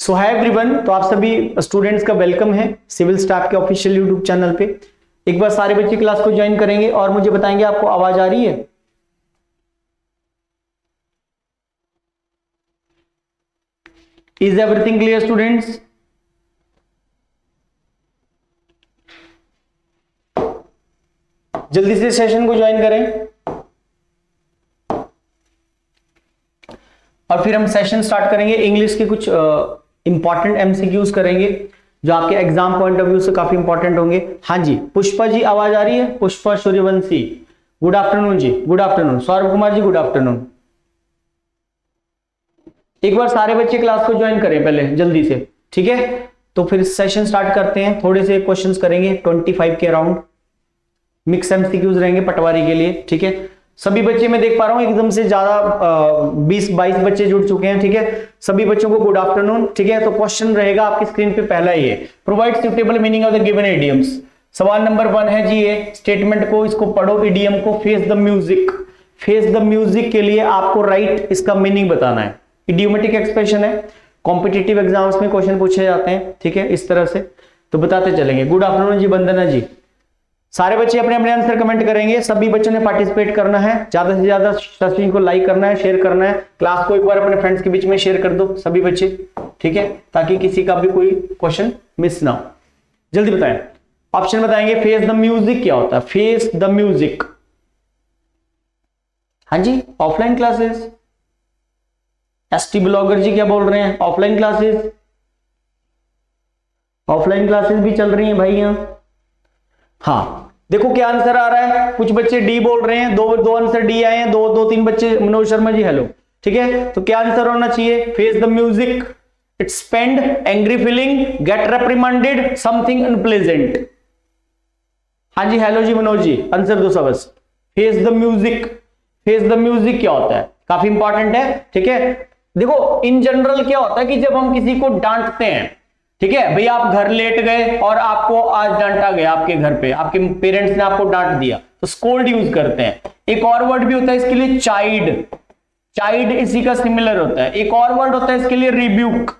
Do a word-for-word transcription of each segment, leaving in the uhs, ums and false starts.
सो hi everyone, तो आप सभी स्टूडेंट्स का वेलकम है सिविल स्टाफ के ऑफिशियल यूट्यूब चैनल पे। एक बार सारे बच्चे क्लास को ज्वाइन करेंगे और मुझे बताएंगे आपको आवाज आ रही है। Is everything clear students? जल्दी से सेशन को ज्वाइन करें और फिर हम सेशन स्टार्ट करेंगे। इंग्लिश के कुछ इंपॉर्टेंट एमसीक्यूज करेंगे जो आपके एग्जाम पॉइंट ऑफ व्यू से काफी इंपॉर्टेंट होंगे। हाँ जी, पुष्पा जी आवाज आ रही है? Pushpa Suryavanshi, good afternoon ji. Good afternoon. Saurabh Kumar ji, good afternoon. एक बार सारे बच्चे क्लास को ज्वाइन करें पहले जल्दी से, ठीक है? तो फिर सेशन स्टार्ट करते हैं। थोड़े से क्वेश्चंस करेंगे पच्चीस के अराउंड, मिक्स एमसीक्यूज रहेंगे पटवारी के लिए, ठीक है? सभी बच्चे मैं देख पा रहा हूं एकदम से ज्यादा बीस बाईस बच्चे जुड़ चुके हैं, ठीक है? सभी बच्चों को गुड आफ्टरनून, ठीक है? तो क्वेश्चन रहेगा आपकी स्क्रीन पे पहला ही है, provide suitable meaning of the given idioms. सवाल नंबर वन है जी ये स्टेटमेंट को, इसको पढ़ो, इडियम को। Face the music, face the music के लिए आपको राइट इसका मीनिंग बताना है। इडियोमेटिक एक्सप्रेशन है, कॉम्पिटिटिव एग्जाम्स में क्वेश्चन पूछे जाते हैं, ठीक है? इस तरह से तो बताते चलेंगे। Good afternoon ji Vandana ji. सारे बच्चे अपने अपने आंसर कमेंट करेंगे। सभी बच्चों ने पार्टिसिपेट करना है, ज्यादा से ज्यादा सेशन को लाइक करना है, शेयर करना है, क्लास को एक बार अपने फ्रेंड्स के बीच में शेयर कर दो सभी बच्चे, ठीक है? ताकि किसी का भी कोई क्वेश्चन मिस ना हो। जल्दी बताएं, ऑप्शन बताएंगे। फेस द म्यूजिक क्या होता है? फेस द म्यूजिक, हाँ जी, offline classes. ST blogger ji क्या बोल रहे हैं? ऑफलाइन क्लासेस, ऑफलाइन क्लासेस भी चल रही हैं भाई यहाँ। हाँ, देखो क्या आंसर आ रहा है। कुछ बच्चे डी बोल रहे हैं, दो दो आंसर डी आए हैं, दो दो तीन बच्चे। मनोज शर्मा जी हेलो, ठीक है? तो क्या आंसर होना चाहिए? Face the music, it's spend, angry feeling, get reprimanded, something unpleasant. हाँ जी हेलो जी मनोज जी, आंसर दो सब। Face the music, face the music क्या होता है? काफी इंपॉर्टेंट है, ठीक है? देखो इन जनरल क्या होता है कि जब हम किसी को डांटते हैं, ठीक है भैया, आप घर लेट गए और आपको आज डांटा गया, आपके घर पे आपके पेरेंट्स ने आपको डांट दिया, तो स्कोल्ड यूज करते हैं। एक और वर्ड भी होता है इसके लिए, चाइड। चाइड इसी का सिमिलर होता है। एक और वर्ड होता है इसके लिए, रिब्यूक।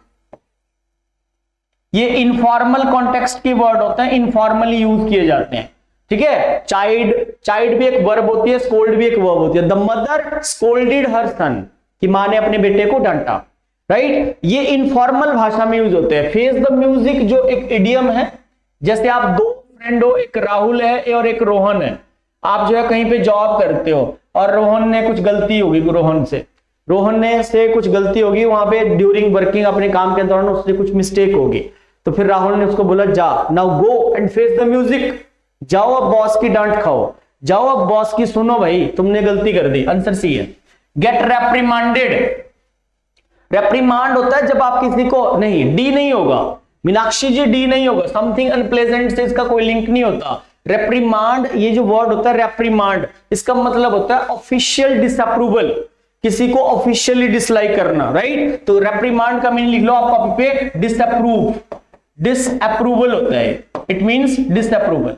ये इनफॉर्मल कॉन्टेक्स्ट के वर्ड होते हैं, इनफॉर्मली यूज किए जाते हैं, ठीक है? चाइड, चाइड भी एक वर्ब होती है, स्कोल्ड भी एक वर्ब होती है। The mother scolded her son, कि मां ने अपने बेटे को डांटा, राइट right? ये इनफॉर्मल भाषा में यूज होते हैं। फेस द म्यूजिक जो एक इडियम है, जैसे आप दो फ्रेंड हो, एक राहुल है और एक रोहन है। आप जो है कहीं पे जॉब करते हो और रोहन ने कुछ गलती होगी, रोहन से रोहन ने से कुछ गलती होगी वहां पे ड्यूरिंग वर्किंग, अपने काम के दौरान उससे कुछ मिस्टेक होगी। तो फिर राहुल ने उसको बोला जा, now go and face the music, जाओ अब बॉस की डांट खाओ, जाओ अब बॉस की सुनो, भाई तुमने गलती कर दी। आंसर सी है। गेट रेप्रिमांडेड, रेप्रीमांड होता है जब आप किसी को, नहीं डी नहीं होगा मीनाक्षी जी, डी नहीं होगा। समथिंग अनप्लेजेंट से इसका कोई लिंक नहीं होता। रेप्रीमांड, ये जो वर्ड होता है रेप्रीमांड, इसका मतलब होता है ऑफिशियल डिसअप्रूवल, किसी को ऑफिशियली डिसलाइक करना, राइट? तो रेप्रीमांड का मीनिंग लिख लो आप कॉपी पे, डिसअप्रूव, डिसअप्रूवल होता है, इट मींस डिसअप्रूवल,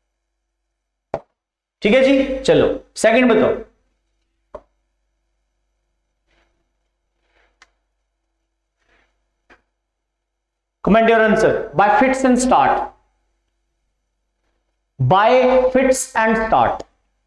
ठीक है जी? चलो सेकंड बताओ। Comment your answer. By fits and start. By fits and start.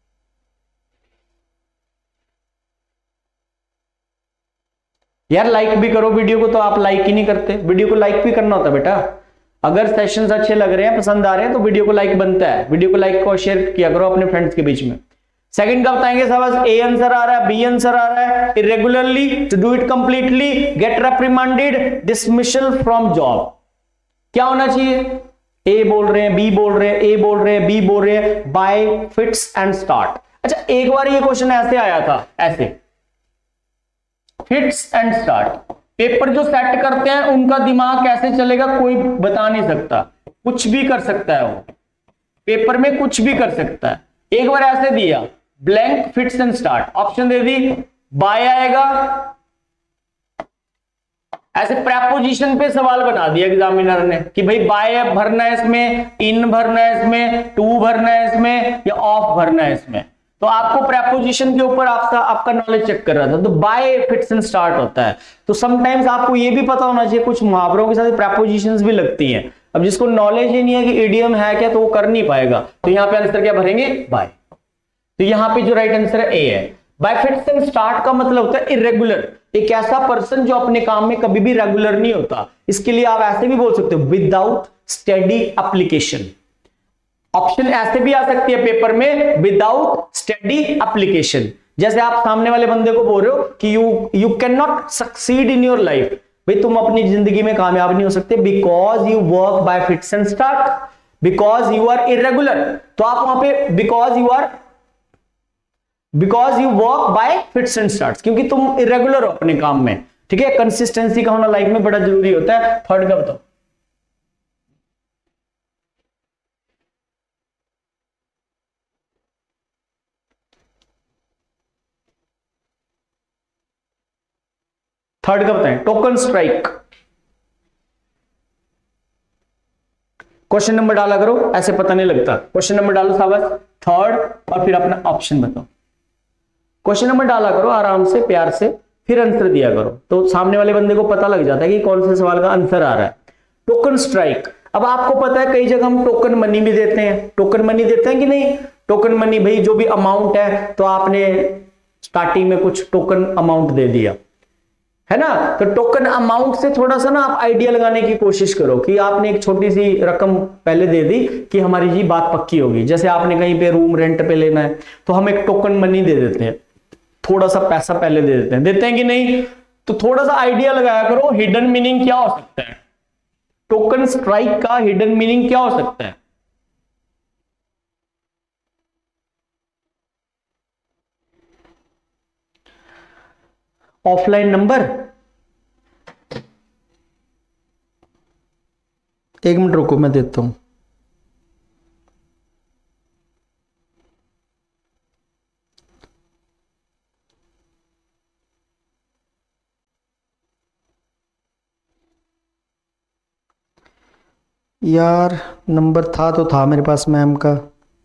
यार लाइक भी करो वीडियो को, तो आप लाइक ही नहीं करते। वीडियो को लाइक भी करना होता है बेटा। अगर सेशंस अच्छे लग रहे हैं, पसंद आ रहे हैं, तो वीडियो को लाइक बनता है। वीडियो को लाइक और शेयर किया करो अपने फ्रेंड्स के बीच में। सेकंड का बताएंगे सब। ए आंसर आ रहा है, बी आंसर आ रहा है। Irregularly, to do it completely, get reprimanded, dismissal from job. क्या होना चाहिए? ए बोल रहे हैं, बी बोल रहे हैं, ए बोल रहे हैं, बी बोल रहे हैं, बाय फिट्स एंड स्टार्ट। अच्छा, एक बार ये क्वेश्चन ऐसे आया था, ऐसे फिट्स एंड स्टार्ट। पेपर जो सेट करते हैं उनका दिमाग कैसे चलेगा कोई बता नहीं सकता, कुछ भी कर सकता है वो, पेपर में कुछ भी कर सकता है। एक बार ऐसे दिया, blank fits and start, option दे दी, बाय आएगा, ऐसे प्रेपोजिशन पे सवाल बना दिया एग्जामिनर ने कि भाई बाय भरना है इसमें, इन भरना है इसमें, टू भरना है इसमें, या ऑफ भरना है इसमें। तो आपको प्रेपोजिशन के ऊपर आपका आपका नॉलेज चेक कर रहा था, तो बाय फिट्स एंड स्टार्ट होता है। तो समटाइम्स आपको ये भी पता होना चाहिए कुछ मुहावरों के साथ प्रेपोजिशंस भी लगती हैं। अब जिसको नॉलेज ही नहीं है कि इडियम है क्या, तो वो कर नहीं पाएगा। तो यहाँ पे आंसर क्या भरेंगे, बाय। तो यहाँ पे जो राइट आंसर है ए है। बाय फिट्स एंड स्टार्ट का मतलब होता है इरेगुलर, एक ऐसा पर्सन जो अपने काम में कभी भी रेगुलर नहीं होता। इसके लिए आप ऐसे भी बोल सकते हो विदाउट स्टडी एप्लीकेशन। ऑप्शन ऐसे भी आ सकती है पेपर में, विदाउट स्टडी एप्लीकेशन। जैसे आप सामने वाले बंदे को बोल रहे हो कि you you can not succeed in your life, भाई तुम अपनी जिंदगी में कामयाब नहीं हो सकते because you work by fits and start, because you are irregular. तो आप वहां पे because you are because you work by fits and start, क्योंकि तुम इरेगुलर हो अपने काम में। ठीक है, कंसिस्टेंसी का होना लाइफ में बड़ा जरूरी होता है। थर्ड का बताओ। थर्ड का बताएं, टोकन स्ट्राइक। क्वेश्चन नंबर डाला करो, ऐसे पता नहीं लगता। क्वेश्चन नंबर डालो साबस, थर्ड, और फिर अपना ऑप्शन बताओ। क्वेश्चन नंबर डाला करो आराम से, प्यार से, फिर आंसर दिया करो, तो सामने वाले बंदे को पता लग जाता है कि कौन से सवाल का आंसर आ रहा है। टोकन स्ट्राइक, अब आपको पता है कई जगह हम टोकन मनी भी देते हैं। टोकन मनी देते हैं कि नहीं? टोकन मनी भाई जो भी अमाउंट है, तो आपने स्टार्टिंग में कुछ टोकन अमाउंट दे दिया है ना, तो टोकन अमाउंट से थोड़ा सा ना आप आइडिया लगाने की कोशिश करो कि आपने एक छोटी सी रकम पहले दे दी कि हमारी जी बात पक्की होगी। जैसे आपने कहीं पे रूम रेंट पे लेना है, तो हम एक टोकन मनी दे देते हैं, थोड़ा सा पैसा पहले दे देते हैं, देते हैं कि नहीं? तो थोड़ा सा आइडिया लगाया करो हिडन मीनिंग क्या हो सकता है, टोकन स्ट्राइक का हिडन मीनिंग क्या हो सकता है। ऑफलाइन नंबर, एक मिनट रुको मैं देता हूं। यार नंबर था तो था मेरे पास मैम का,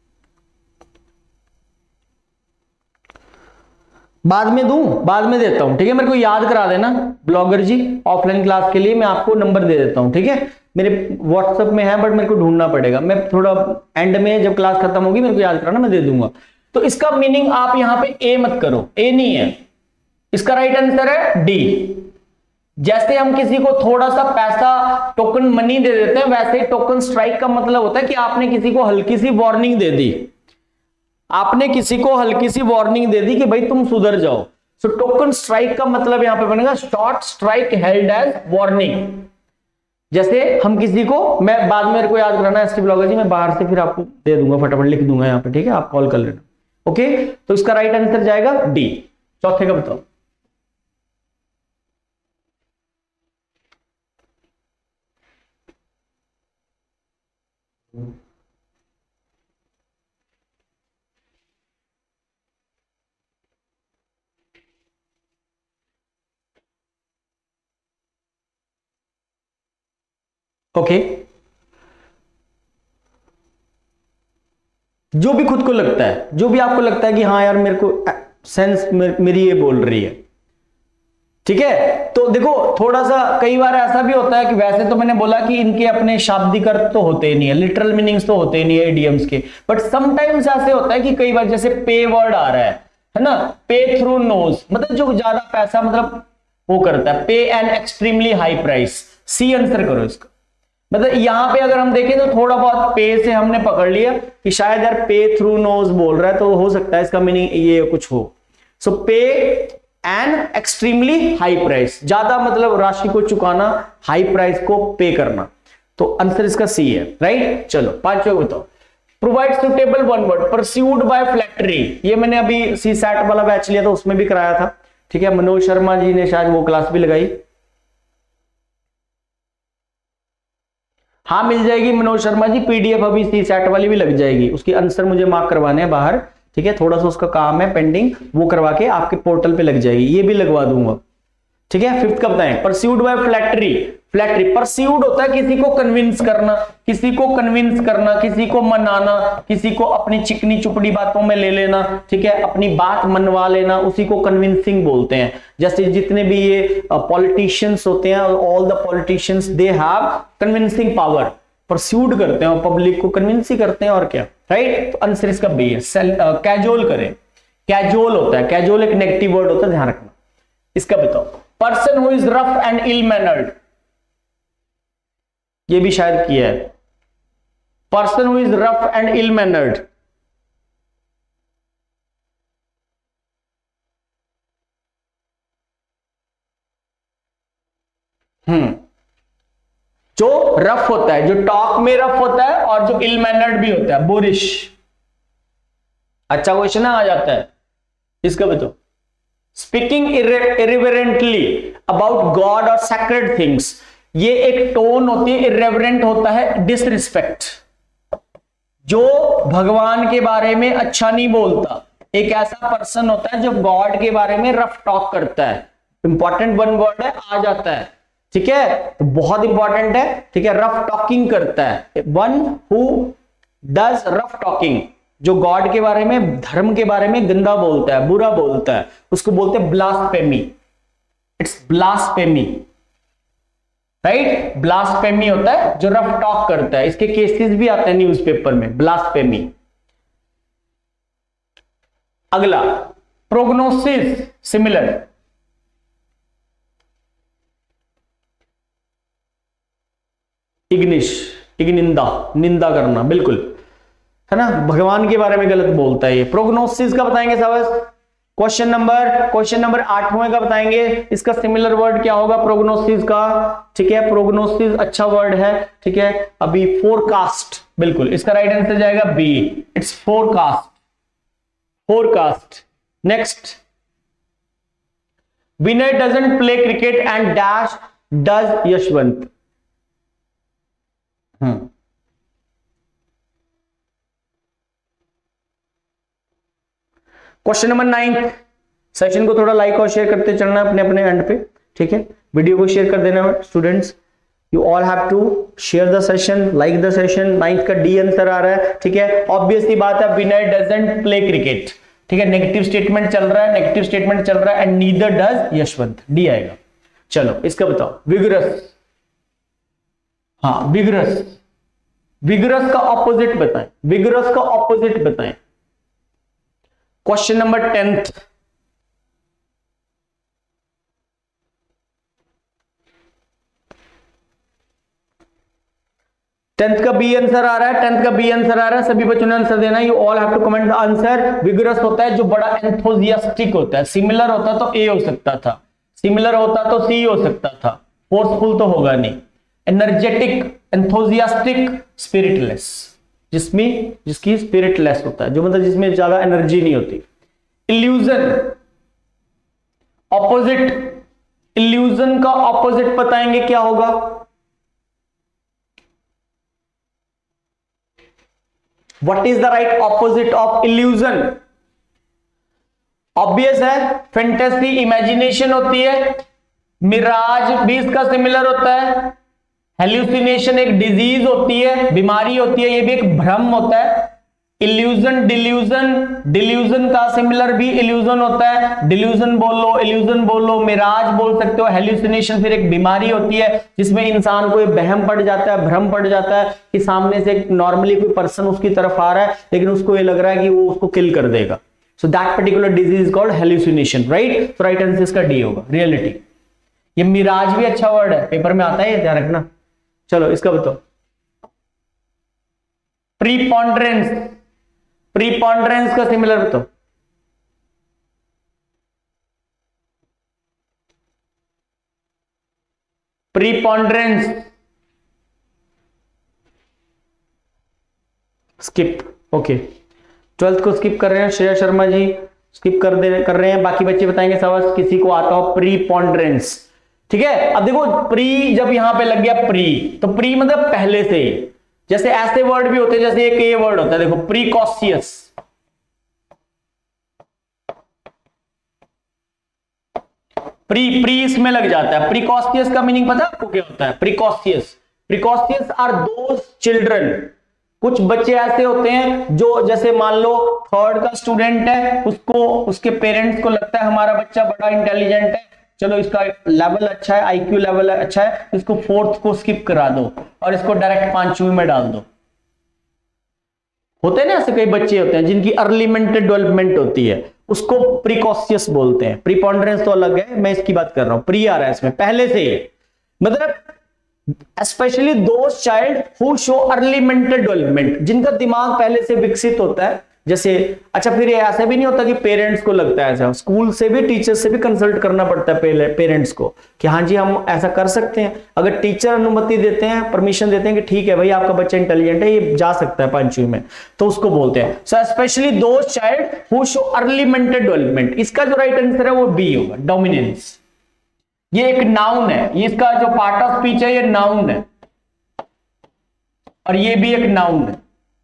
बाद में दूं, बाद में देता हूं, ठीक है? मेरे को याद करा देना ब्लॉगर जी, ऑफलाइन क्लास के लिए मैं आपको नंबर दे देता हूं, ठीक है? मेरे व्हाट्सएप में है, बट मेरे को ढूंढना पड़ेगा। मैं थोड़ा एंड में जब क्लास खत्म होगी मेरे को याद कराना, मैं दे दूंगा। तो इसका मीनिंग आप यहां पे ए मत करो, ए नहीं है, इसका राइट आंसर है डी। जैसे हम किसी को थोड़ा सा पैसा टोकन मनी दे देते हैं, वैसे ही टोकन स्ट्राइक का मतलब होता है कि आपने किसी को हल्की सी वार्निंग दे दी, आपने किसी को हल्की सी वार्निंग दे दी कि भाई तुम सुधर जाओ। सो टोकन स्ट्राइक का मतलब यहां पे बनेगा short strike held as warning. जैसे हम किसी को, मैं बाद में मेरे को याद कराना एसटी ब्लॉगर जी, मैं बाहर से फिर आपको दे दूंगा, फटाफट लिख दूंगा यहाँ पे, ठीक है? आप कॉल कर लेना। ओके, तो इसका राइट आंसर जाएगा डी। चौथे का बताओ। Okay okay. जो भी खुद को लगता है, जो भी आपको लगता है कि हाँ यार मेरे को सेंस मेरी ये बोल रही है, ठीक है? तो देखो थोड़ा सा कई बार ऐसा भी होता है कि वैसे तो मैंने बोला कि इनके अपने शाब्दिक अर्थ तो होते ही नहीं है, लिटरल मीनिंग्स तो होते ही नहीं है इडियम्स के, बट समटाइम्स ऐसे होता है कि कई बार जैसे पे वर्ड आ रहा है है ना, पे थ्रू नोज, मतलब जो ज्यादा पैसा मतलब वो करता है, pay an extremely high price. C answer करो इसका। मतलब यहां पे अगर हम देखें तो थोड़ा बहुत पे से हमने पकड़ लिया कि शायद यार पे थ्रू नोज बोल रहा है, तो हो सकता है इसका मीनिंग ये कुछ हो। सो पे एन एक्सट्रीमली हाई प्राइस, ज्यादा मतलब राशि को चुकाना, हाई प्राइस को पे करना। तो आंसर इसका सी है, राइट? चलो पांचवा बताओ। Provide suitable one word persuaded by flattery, ये मैंने अभी सी सैट वाला बैच लिया था उसमें भी कराया था, ठीक है? मनोज शर्मा जी ने शायद वो क्लास भी लगाई। हाँ मिल जाएगी मनोज शर्मा जी, पीडीएफ अभी सी सैट वाली भी लग जाएगी, उसकी आंसर मुझे मार्क करवाने हैं बाहर, ठीक है? थोड़ा सा उसका काम है पेंडिंग, वो करवा के आपके पोर्टल पे लग जाएगी, ये भी लगवा दूंगा। ठीक है। फिफ्थ का बताएं, persuaded by flattery. Flattery persuaded होता है किसी को कन्विंस करना, किसी को कन्विंस करना, किसी को मनाना, किसी को अपनी चिकनी चुपड़ी बातों में ले लेना, ठीक है, अपनी बात मनवा लेना, उसी को कन्विंसिंग बोलते हैं। जैसे जितने भी ये पॉलिटिशियंस होते हैं, all the politicians they have convincing power, persuade करते हैं और पब्लिक को कन्विंस ही करते हैं, और क्या, राइट। तो आंसर इसका बी है। कैजुअल करें, कैजुअल होता है, कैजुअल एक नेगेटिव वर्ड होता है, ध्यान रखना। इसका बताओ, person who is rough and ill mannered, ये भी शायद किया है। Person who is rough and ill mannered, hmm जो रफ होता है, जो टॉक में रफ होता है, और जो इल मैनर्ड भी होता है, बोरिश। अच्छा क्वेश्चन आ जाता है। इसका बताओ, स्पीकिंग इरिवेरेंटली अबाउट गॉड और सैक्रेड थिंग्स, ये एक टोन होती है, इरेवरेंट होता है, डिसरिस्पेक्ट। जो भगवान के बारे में अच्छा नहीं बोलता, एक ऐसा पर्सन होता है जो गॉड के बारे में रफ टॉक करता है। इंपॉर्टेंट वन वर्ड है, आ जाता है, ठीक है, तो बहुत इंपॉर्टेंट है, ठीक है। रफ टॉकिंग करता है, one who does rough talking, जो गॉड के बारे में, धर्म के बारे में गंदा बोलता है, बुरा बोलता है, उसको बोलते हैं blasphemy. It's blasphemy, right. Blasphemy होता है जो रफ टॉक करता है। इसके केसेस भी आते हैं न्यूज़पेपर में, ब्लास्फेमी। अगला, प्रोग्नोसिस सिमिलर, इग्निश, इग्निंदा, निंदा करना, बिल्कुल, है ना, भगवान के बारे में गलत बोलता है ये। प्रोग्नोसिस का बताएंगे साहब, क्वेश्चन नंबर क्वेश्चन नंबर आठवें का बताएंगे। इसका सिमिलर वर्ड क्या होगा प्रोग्नोसिस का, ठीक है। प्रोग्नोसिस अच्छा वर्ड है, ठीक है। अभी फोरकास्ट, बिल्कुल, इसका राइट आंसर जाएगा B, it's forecast, forecast. Next, Vinay doesn't play cricket and dash does Yashwant. Hmm question number ninth, session को थोड़ा लाइक और शेयर करते चलना अपने अपने एंड पे, ठीक है। वीडियो को शेयर कर देना students, you all have to share the session, like the session. Ninth का डी आंसर आ रहा है, ठीक है। ऑब्वियस सी बात है, विनय डजंट प्ले क्रिकेट, ठीक है। नेगेटिव स्टेटमेंट चल रहा है, नेगेटिव स्टेटमेंट चल रहा है, and neither does Yashwant, D आएगा। चलो इसका बताओ, विगरस, हाँ विगरस, विगरस का ऑपोजिट बताएं, विगरस का ऑपोजिट बताएं। क्वेश्चन नंबर टेंथ, टेंथ का बी आंसर आ रहा है, टेंथ का बी आंसर आ रहा है, सभी बच्चों ने आंसर देना है। You all have to comment the answer. Vigorous होता है जो बड़ा एंथुसियास्टिक होता है, सिमिलर होता तो ए हो सकता था, सिमिलर होता तो सी हो सकता था, फोर्सफुल तो होगा नहीं। एनर्जेटिक, एंथुसियास्टिक, स्पिरिटलेस, जिसमें जिसकी स्पिरिटलेस होता है, जो मतलब जिसमें ज्यादा एनर्जी नहीं होती। इल्यूजन, ऑपोजिट, इल्यूजन का ऑपोजिट बताएंगे क्या होगा। What is the right opposite of illusion. Obvious है, फैंटेसी, इमेजिनेशन होती है। मिराज भी इसका सिमिलर होता है। हेल्यूसिनेशन एक डिजीज होती है, बीमारी होती है, ये भी एक भ्रम होता है। इल्यूजन, डिल्यूजन, डिल्यूजन का सिमिलर भी इल्यूजन होता है, डिल्यूजन बोल लो, इल्यूजन बोल लो, मिराज बोल सकते हो। हेल्यूसिनेशन फिर एक बीमारी होती है जिसमें इंसान को बहम पड़ जाता है, भ्रम पड़ जाता है कि सामने से नॉर्मली कोई पर्सन उसकी तरफ आ रहा है, लेकिन उसको ये लग रहा है कि वो उसको किल कर देगा। So that particular disease is called hallucination, right. तो राइट आंसर इसका डी होगा, रियलिटी। ये मिराज भी अच्छा वर्ड है, पेपर में आता है, ये ध्यान रखना। चलो इसका बताओ, प्रीपॉन्डरेंस, प्रीपॉन्डरेंस का सिमिलर बताओ। Preponderance, skip, okay. ट्वेल्थ को स्किप कर रहे हैं, श्रेया शर्मा जी स्किप कर दे कर रहे हैं। बाकी बच्चे बताएंगे सब किसी को आता हो प्रीपॉन्डरेंस, ठीक है। अब देखो प्री जब यहां पे लग गया प्री, तो प्री मतलब पहले से ही। जैसे ऐसे वर्ड भी होते हैं, जैसे एक ये वर्ड होता है, देखो प्रीकॉशियस, प्री प्री इसमें लग जाता है। प्रिकॉशियस का मीनिंग पता है आपको क्या होता है? Precocious precocious are those children, कुछ बच्चे ऐसे होते हैं जो जैसे मान लो थर्ड का स्टूडेंट है, उसको उसके पेरेंट्स को लगता है हमारा बच्चा बड़ा इंटेलिजेंट है, चलो इसका लेवल अच्छा है, आईक्यू लेवल अच्छा है, इसको फोर्थ को स्किप करा दो और इसको डायरेक्ट पांचवी में डाल दो। होते हैं ना ऐसे कई बच्चे होते हैं जिनकी अर्ली मेंटल डेवलपमेंट होती है, उसको प्रिकॉशियस बोलते हैं। प्रीपॉन्डरेंस तो अलग है, मैं इसकी बात कर रहा हूं, प्री आ रहा है इसमें पहले से ही, मतलब specially those child who show early mental development, जिनका दिमाग पहले से विकसित होता है। जैसे अच्छा फिर ऐसा भी नहीं होता कि पेरेंट्स को लगता है ऐसा, स्कूल से भी टीचर से भी कंसल्ट करना पड़ता है पेरेंट्स को कि हाँ जी हम ऐसा कर सकते हैं। अगर टीचर अनुमति देते हैं, परमिशन देते हैं कि ठीक है भाई आपका बच्चा इंटेलिजेंट है, ये जा सकता है पांचवी में, तो उसको बोलते हैं। So specially those child who show early mental development. इसका जो राइट आंसर है वो बी होगा, डोमिनेंस। ये एक नाउन है, ये इसका जो पार्ट ऑफ स्पीच है ये नाउन है, और ये भी एक नाउन है।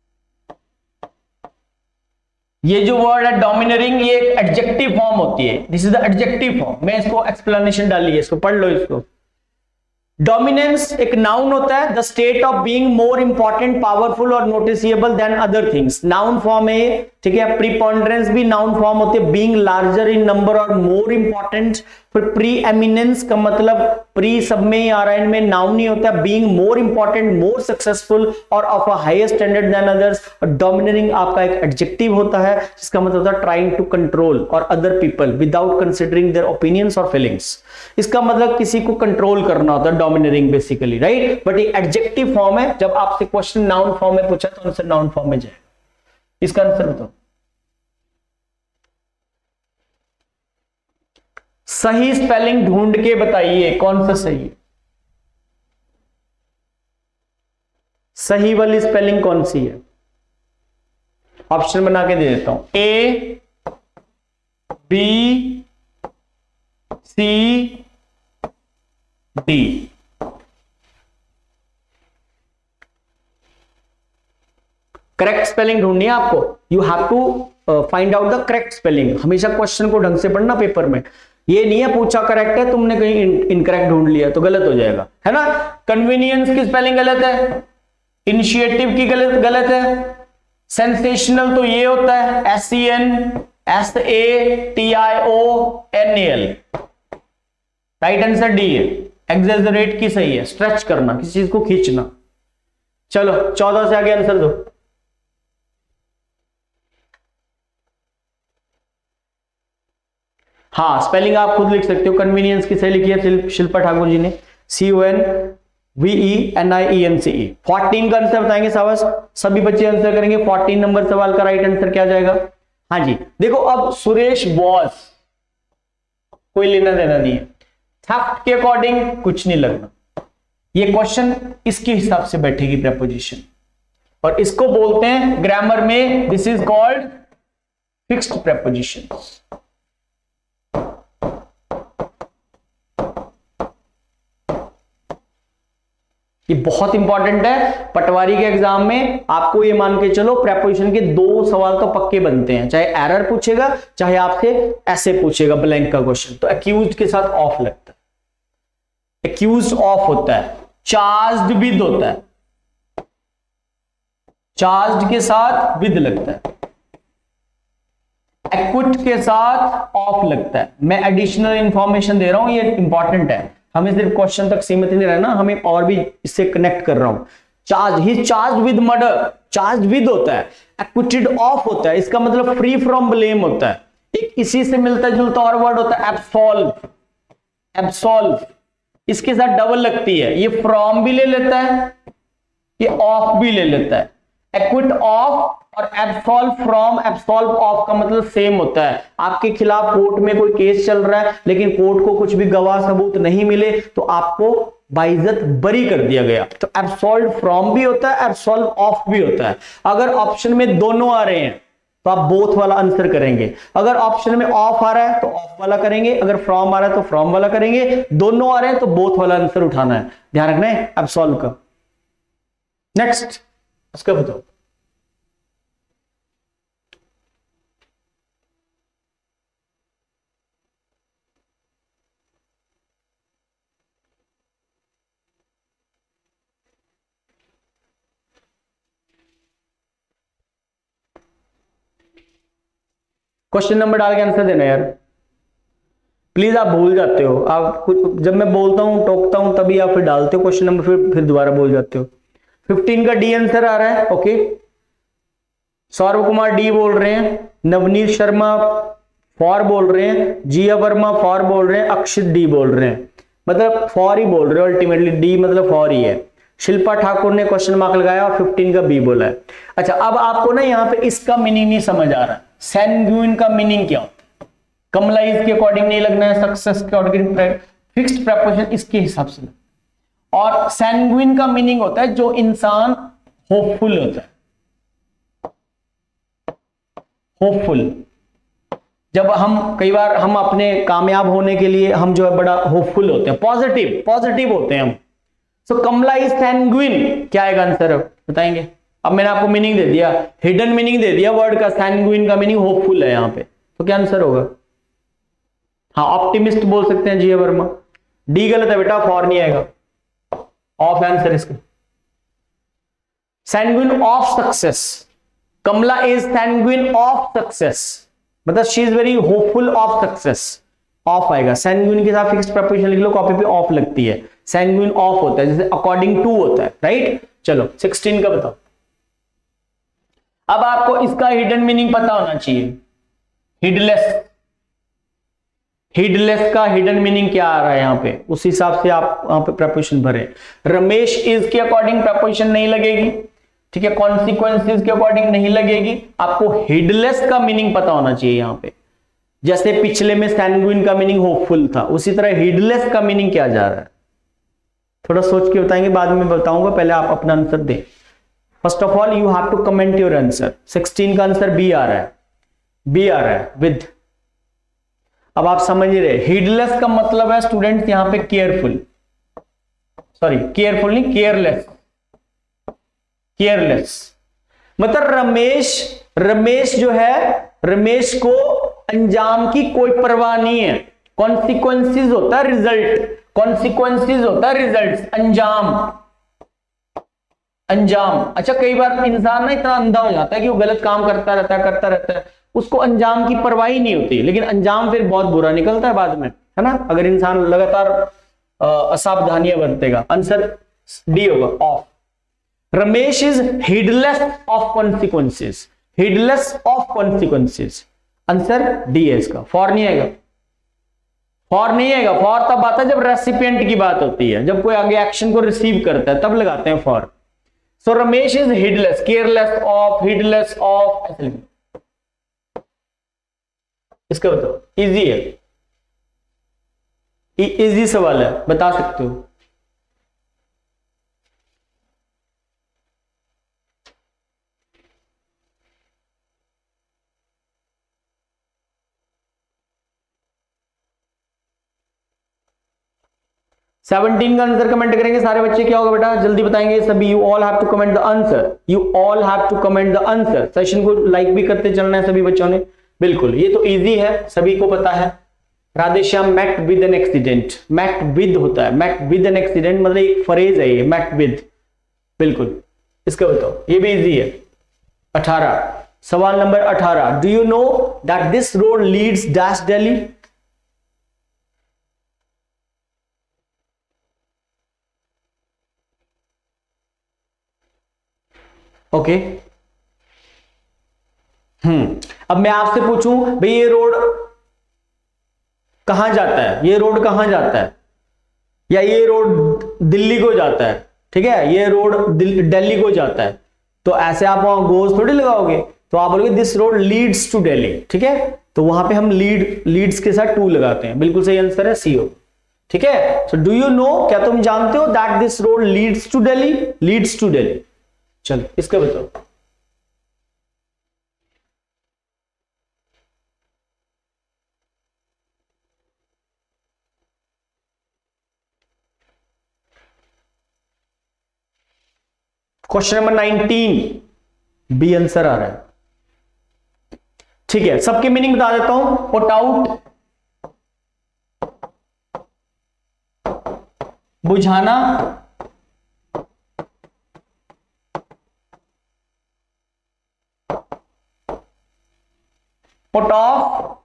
ये जो वर्ड है डोमिनरिंग, ये एक एडजेक्टिव फॉर्म होती है, this is the adjective form. मैं इसको एक्सप्लेनेशन डाली है, इसको पढ़ लो इसको। डोमिनेंस एक नाउन होता है, the state of being more important, powerful और noticeable than other things. Noun form है, ठीक है। प्रीपॉन्डरेंस भी नाउन फॉर्म होती है, बीइंग लार्जर इन नंबर और मोर इंपॉर्टेंट। फिर प्री एमिनेंस का मतलब प्री सब में ही आ रहा है, इनमें नाउन ही होता है। Being more important, more successful और of a higher standard than others. और डोमिनेटिंग आपका एक एडजेक्टिव होता है जिसका मतलब होता है ट्राइंग टू कंट्रोल और other people without considering their opinions और फीलिंग्स। इसका मतलब किसी को कंट्रोल करना होता है डोमिनेटिंग बेसिकली, राइट। बट ये एडजेक्टिव फॉर्म है, जब आपसे क्वेश्चन नाउन फॉर्म में पूछा तो आंसर नाउन फॉर्म में जाएगा। इसका आंसर बताओ। सही स्पेलिंग ढूंढ के बताइए कौन सा सही है, सही वाली स्पेलिंग कौन सी है। ऑप्शन बना के दे देता हूं, A B C D. Correct spelling ढूंढनी है आपको, you have to find out the correct spelling. हमेशा क्वेश्चन को ढंग से पढ़ना पेपर में, ये नहीं है पूछा करेक्ट है तुमने कहीं इनकरेक्ट ढूंढ लिया तो गलत हो जाएगा, है ना। कन्वीनियंस की स्पेलिंग गलत है, इनिशिएटिव की गलत गलत है, सेंसेशनल तो ये होता है S C N S A T I O N A L. Right answer D है। एक्सेजरेट की सही है, स्ट्रेच करना, किसी चीज को खींचना। चलो चौदह से आगे आंसर दो। हाँ स्पेलिंग आप खुद लिख सकते हो, कन्वीनियंस की सही लिखी है शिल्पा ठाकुर जी ने, C O N V E N I E N C E. Fourteen का आंसर बताएंगे सावस, सभी बच्चे आंसर करेंगे। फोर्टीन नंबर सवाल का राइट आंसर क्या जाएगा? हाँ जी देखो, अब सुरेश बॉस कोई लेना देना नहीं है, थेफ्ट के अकॉर्डिंग कुछ नहीं लगना। ये क्वेश्चन इसके हिसाब से बैठेगी प्रेपोजिशन, और इसको बोलते हैं ग्रामर में, this is called fixed preposition. ये बहुत इंपॉर्टेंट है, पटवारी के एग्जाम में आपको ये मान के चलो प्रेपोजिशन के दो सवाल तो पक्के बनते हैं, चाहे एरर पूछेगा चाहे आपसे ऐसे पूछेगा ब्लैंक का क्वेश्चन। तो एक्यूज्ड के साथ ऑफ लगता है, एक्यूज्ड ऑफ होता है, चार्ज्ड विद होता है, चार्ज्ड के साथ विद लगता है, एक्विट के साथ ऑफ लगता है। मैं एडिशनल इंफॉर्मेशन दे रहा हूं, ये इंपॉर्टेंट है, हमें सिर्फ क्वेश्चन तक सीमित नहीं रहना, हमें और भी इससे कनेक्ट कर रहा हूं। Charge, he charge with murder, charge with होता है, एक्विटेड ऑफ होता है, इसका मतलब फ्री फ्रॉम ब्लेम होता है। एक इसी से मिलता जुलता और वर्ड होता है एब्सॉल्व, एब्सॉल्व, इसके साथ डबल लगती है, ये फ्रॉम भी ले लेता है, ये ऑफ भी ले लेता है। एक्विट ऑफ और एब्सॉल्व फ्रॉम, एब्सॉल्व ऑफ का मतलब सेम होता है। आपके खिलाफ कोर्ट में कोई केस चल रहा है लेकिन कोर्ट को कुछ भी गवाह सबूत नहीं मिले तो आपको बाइज्जत बरी कर दिया गया, तो एब्सॉल्व फ्रॉम भी होता है, एब्सॉल्व ऑफ भी होता है। अगर ऑप्शन में दोनों आ रहे हैं तो आप बोथ वाला आंसर करेंगे, अगर ऑप्शन में ऑफ आ रहा है तो ऑफ वाला करेंगे, अगर फ्रॉम आ रहा है तो फ्रॉम वाला करेंगे, दोनों आ रहे हैं तो बोथ वाला आंसर उठाना है, ध्यान रखना है एब्सॉल्व का। नेक्स्ट उसका बताओ। क्वेश्चन नंबर डाल के आंसर देना यार, प्लीज। आप भूल जाते हो, आप कुछ जब मैं बोलता हूं टोकता हूं तभी आप फिर डालते हो क्वेश्चन नंबर, फिर फिर दोबारा बोल जाते हो। फिफ्टीन का डी आंसर आ रहा है। ओके, सौरभ कुमार डी बोल रहे हैं, नवनीत शर्मा फॉर बोल रहे हैं, जिया वर्मा फॉर बोल रहे हैं, अक्षित डी बोल रहे हैं, मतलब फॉर ही बोल रहे हो अल्टीमेटली, डी मतलब फॉर ही है। शिल्पा ठाकुर ने क्वेश्चन मार्क लगाया और फिफ्टीन का बी बोला है। अच्छा, अब आपको ना यहाँ पे इसका मीनिंग नहीं समझ आ रहा, सैंग्यूइन का मीनिंग क्या होता है? कमलाइज के अकॉर्डिंग नहीं लगना है, सक्सेस के अकॉर्डिंग फिक्स्ड प्रेपोजिशन इसके हिसाब से। और सैंग्यूइन का मीनिंग होता है जो इंसान होपफुल होता है, होपफुल। जब हम कई बार हम अपने कामयाब होने के लिए हम जो है बड़ा होपफुल होते हैं, पॉजिटिव पॉजिटिव होते हैं हम। सो कमला इज सैंग्यूइन, क्या आएगा आंसर बताएंगे? अब मैंने आपको मीनिंग दे दिया, हिडन मीनिंग दे दिया वर्ड का, सैंग्यूइन का मीनिंग होपफुल है यहाँ पे, तो क्या आंसर होगा? हाँ, ऑप्टिमिस्ट बोल सकते हैं जिया वर्मा। डी गलत है बेटा, फॉर नहीं आएगा, ऑफ आंसर इसका। Sanguine of success, Kamala is sanguine of success, मतलब she is very hopeful of success, of आएगा। सैंग्यूइन के साथ फिक्स्ड प्रेपोजिशन लिख लो, कॉपी पे ऑफ लगती है, सैंग्यूइन ऑफ होता है, जैसे अकॉर्डिंग टू होता है, राइट। चलो सिक्सटीन का बताओ। अब आपको इसका हिडन मीनिंग पता होना चाहिए, हिडलेस। हिडलेस का हिडन मीनिंग क्या आ रहा है यहाँ पे, उस हिसाब से आप वहां पे प्रेपोजिशन भरे। रमेश इज के अकॉर्डिंग प्रेपोजिशन नहीं लगेगी, ठीक है, कॉन्सिक्वेंसेस के अकॉर्डिंग नहीं लगेगी। आपको हिडलेस का मीनिंग पता होना चाहिए यहाँ पे, जैसे पिछले में सैंग्यूइन का मीनिंग होपफुल था, उसी तरह हिडलेस का मीनिंग क्या जा रहा है, थोड़ा सोच के बताएंगे, बाद में बताऊंगा, पहले आप अपना आंसर दें। First of all you have to comment your answer. Sixteen का आंसर बी आ रहा है, बी आ रहा है विद। अब आप समझ रहे, हिडलेस का मतलब है स्टूडेंट्स यहां पे केयरफुल, सॉरी केयरफुल नहीं, केयरलेस, केयरलेस। मतलब रमेश रमेश जो है, रमेश को अंजाम की कोई परवाह नहीं है। कॉन्सिक्वेंसेस होता है रिजल्ट, कॉन्सिक्वेंसेस होता है रिजल्ट, अंजाम, अंजाम। अच्छा, कई बार इंसान ना इतना अंधा हो जाता है कि वो गलत काम करता रहता है करता रहता है, उसको अंजाम की परवाह ही नहीं होती, लेकिन अंजाम फिर बहुत बुरा निकलता है बाद में, है ना, अगर इंसान लगातार असावधानियां बरतेगा। आंसर डी होगा, of. Ramesh is heedless of consequences, heedless of consequences, answer D है इसका, फॉर नहीं आएगा, फॉर नहीं आएगा। फॉर तब आता है जब रेसिपिएंट की बात होती है, जब कोई आगे एक्शन को रिसीव करता है तब लगाते हैं for. So Ramesh is heedless, careless of, heedless of, ऐसे लिखो। इसका बताओ, इजी है, इजी सवाल है, बता सकते हो। सेवनटीन का आंसर कमेंट करेंगे सारे बच्चे, क्या होगा बेटा जल्दी बताएंगे सभी। You all have to comment the answer, you all have to comment the answer. Session को लाइक भी करते चलना है सभी बच्चों ने, बिल्कुल, ये तो इजी है, सभी को पता है। Radheshyam met with an accident, met with होता है, मेट विद एन एक्सीडेंट मतलब एक फ्रेज है ये, मेट विद, बिल्कुल। इसका बताओ, ये भी इजी है। अठारह, सवाल नंबर अठारह, do you know that this road leads dash Delhi? Okay okay. Hmm अब मैं आपसे पूछूं भाई ये रोड कहां जाता है, ये रोड कहां जाता है, या ये रोड दिल्ली को जाता है, ठीक है, ये रोड दिल्ली को जाता है, तो ऐसे आप वहां गोज थोड़ी लगाओगे, तो आप बोलोगे this road leads to Delhi, ठीक है, तो वहां पे हम लीड लीड्स के साथ टू लगाते हैं, बिल्कुल सही आंसर है सी ओ, ठीक है। सो डू यू नो, क्या तुम जानते हो that this road leads to Delhi, leads to Delhi. चलो इसका बताओ। Question number nineteen B answer आ रहा है, ठीक है, सबकी मीनिंग बता देता हूं। पुट आउट, बुझाना, पुट ऑफ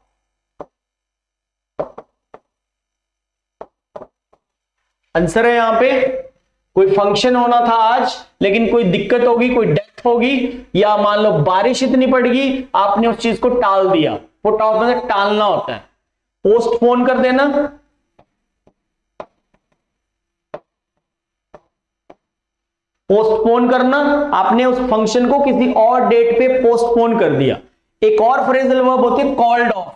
आंसर है यहां पे कोई फंक्शन होना था आज, लेकिन कोई दिक्कत होगी, कोई डेथ होगी, या मान लो बारिश इतनी पड़गी, आपने उस चीज को टाल दिया। पुट ऑफ मतलब टालना होता है, पोस्टपोन कर देना। पोस्टपोन करना, आपने उस फंक्शन को किसी और डेट पे पोस्टपोन कर दिया। एक और फ्रेजल वर्ब होती है कॉल्ड ऑफ।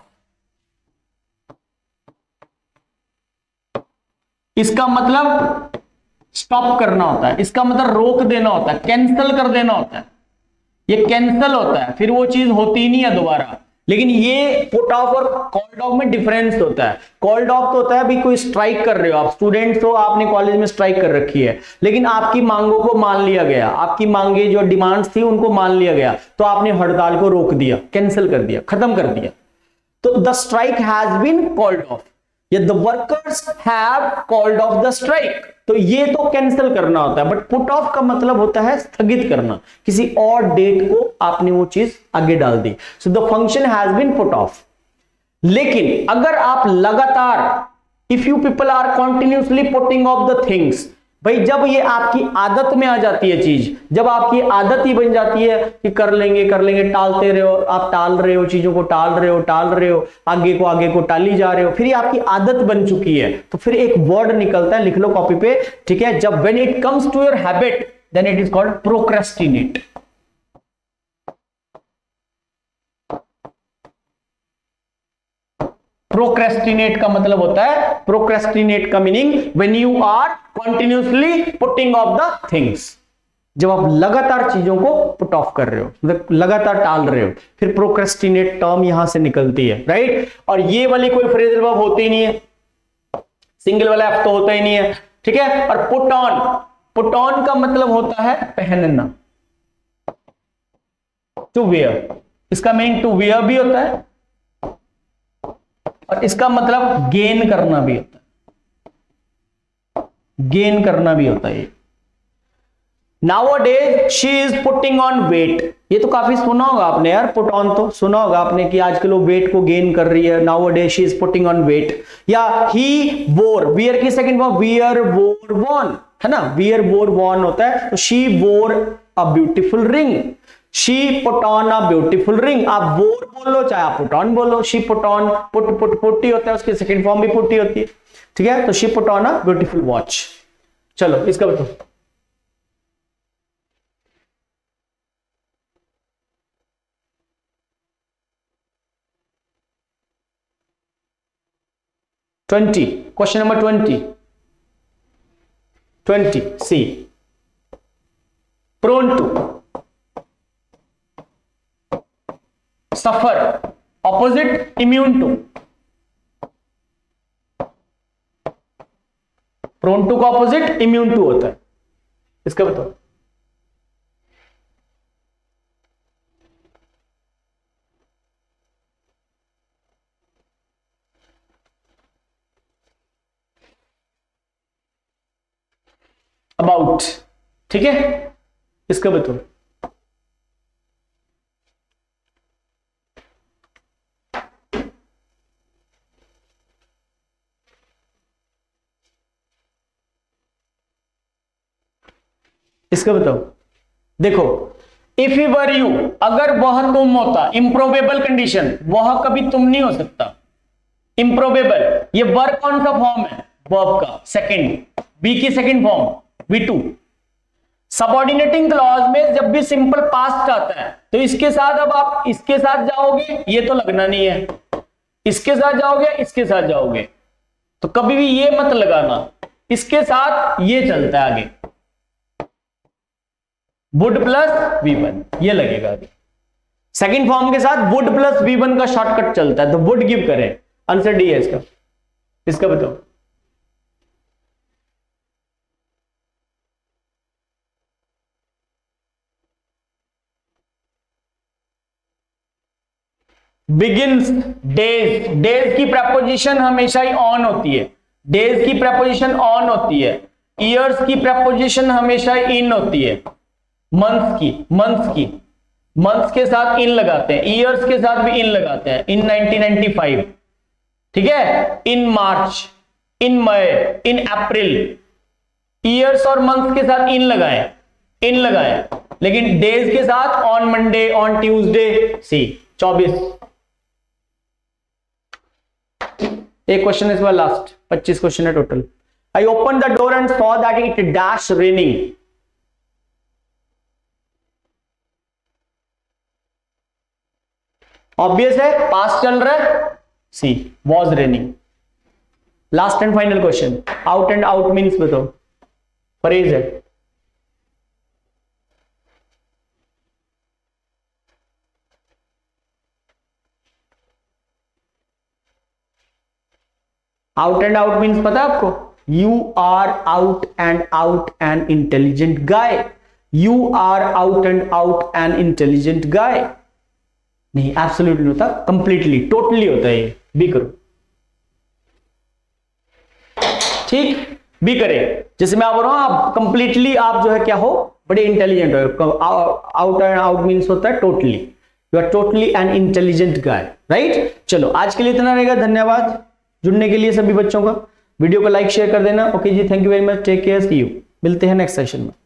इसका मतलब स्टॉप करना होता है, इसका मतलब रोक देना होता है, कैंसिल कर देना होता है। ये कैंसिल होता है, फिर वो चीज होती नहीं है दोबारा। लेकिन ये पुट ऑफ और कॉल्ड ऑफ में डिफरेंस होता है। कॉल्ड ऑफ तो होता है अभी कोई स्ट्राइक कर रहे हो, आप स्टूडेंट्स हो, आपने कॉलेज में स्ट्राइक कर रखी है, लेकिन आपकी मांगों को मान लिया गया, आपकी मांगे जो डिमांड्स थी उनको मान लिया गया, तो आपने हड़ताल को रोक दिया, कैंसिल कर दिया, खत्म कर दिया। तो the strike has been called off, या the workers have called off the strike. तो ये तो कैंसिल करना होता है, बट पुट ऑफ का मतलब होता है स्थगित करना, किसी और डेट को आपने वो चीज आगे डाल दी। So the function has been put off. लेकिन अगर आप लगातार, if you people are continuously putting off the things, भाई जब ये आपकी आदत में आ जाती है चीज, जब आपकी आदत ही बन जाती है कि कर लेंगे कर लेंगे, टालते रहे हो, आप टाल रहे हो, चीजों को टाल रहे हो टाल रहे हो आगे को आगे को टाली जा रहे हो, फिर ये आपकी आदत बन चुकी है, तो फिर एक वर्ड निकलता है, लिख लो कॉपी पे, ठीक है। जब when it comes to your habit, then it is called procrastinate. Procrastinate का मतलब होता है, प्रोक्रेस्टिनेट का meaning when you are continuously putting off the things, जब आप लगातार चीजों को पुट ऑफ कर रहे हो, मतलब लगातार टाल रहे हो, फिर प्रोक्रेस्टिनेट टर्म यहां से निकलती है, राइट। और ये वाली कोई फ्रेजल वर्ब होती ही नहीं है, सिंगल वाला एफ तो होता ही नहीं है, ठीक है। और पुट ऑन, पुट ऑन का मतलब होता है पहनना, टू वेयर, इसका मीनिंग टू वेयर भी होता है और इसका मतलब गेन करना भी होता है, गेन करना भी होता है। Nowadays she is putting on weight, ये तो काफी सुना होगा आपने यार, पुट ऑन तो सुना होगा आपने कि आजकल वो वेट को गेन कर रही है। Nowadays she is putting on weight, या he wore, wear की second form wear wore worn है ना, wear wore worn होता है, तो she wore a beautiful ring, she put on a beautiful ring। आप wore बोलो चाहे आप put on बोलो, she put on, put put put ही होता है, उसकी सेकंड फॉर्म भी put ही होती है, ठीक है। तो she put on a beautiful watch। चलो इसका बताओ, twenty, question number twenty, twenty C, prone to, suffer, opposite immune to, prone to का ऑपोजिट इम्यून टू होता है, इसका बताओ। अबाउट, ठीक है, इसका बताओ। इसका बताओ। देखो, इफ ही वर यू, अगर वह तुम होता, इंप्रोबेबल कंडीशन, वह कभी तुम नहीं हो सकता। इंप्रोबेबल, ये वर्ब कौन सा फॉर्म है, वर्ब का सेकंड, बी की second form V two. Subordinating clause में जब भी सिंपल पास्ट आता है तो इसके साथ, अब आप इसके साथ जाओगे, ये तो लगना नहीं है, इसके साथ जाओगे, इसके साथ जाओगे, तो कभी भी ये मत लगाना, इसके साथ ये चलता है आगे, वुड प्लस वी वन, ये लगेगा आगे। सेकंड फॉर्म के साथ वुड प्लस वी वन का शॉर्टकट चलता है, तो वुड गिव करें, आंसर डी है इसका। इसका बताओ। बिगिंस, डेज, डेज की प्रपोजिशन हमेशा ही ऑन होती है, डेज की प्रपोजिशन ऑन होती है। ईयर्स की प्रपोजिशन हमेशा इन होती है, मंथ्स की, मंथ्स की, मंथ्स के साथ इन लगाते हैं, ईयर्स के साथ भी इन लगाते हैं, इन नाइनटीन नाइंटी फाइव, ठीक है, इन मार्च, इन मई, इन अप्रैल, ईयर्स और मंथ्स के साथ इन लगाएं, इन लगाएं, लेकिन डेज के साथ on Monday, on Tuesday, C चौबीस। एक क्वेश्चन इस बार लास्ट, पच्चीस क्वेश्चन है total. I open the door and saw that it dash raining. Obvious है, पास्ट चल रहा है, C was raining. Last and final question, out and out means बताओ, फ्रेज है। आउट एंड आउट मीन्स पता है आपको? You are out and out an intelligent guy. You are out and out an intelligent guy. नहीं, absolutely होता, completely, totally होता है ये। भी करो, ठीक, भी करे। जैसे मैं आप बोल रहा हूं, आप कंप्लीटली आप जो है क्या हो, बड़े इंटेलिजेंट हो। आउट एंड आउट मीन्स होता है totally, you are totally an intelligent guy, right. चलो आज के लिए इतना रहेगा, धन्यवाद जुड़ने के लिए सभी बच्चों का। वीडियो को लाइक शेयर कर देना। ओके जी, thank you very much, take care, see you. मिलते हैं नेक्स्ट सेशन में।